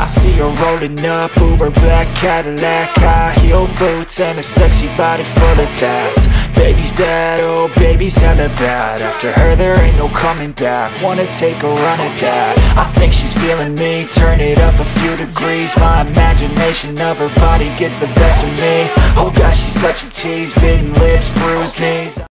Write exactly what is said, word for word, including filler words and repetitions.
see her rolling up, Uber black Cadillac, high heel boots and a sexy body full of tats. Baby's bad, oh baby's hella bad. After her there ain't no coming back. Wanna take a run at that. I think she's feeling me, turn it up a few degrees. My imagination of her body gets the best of me. Oh gosh, she's such a tease, bitten lips, bruised knees.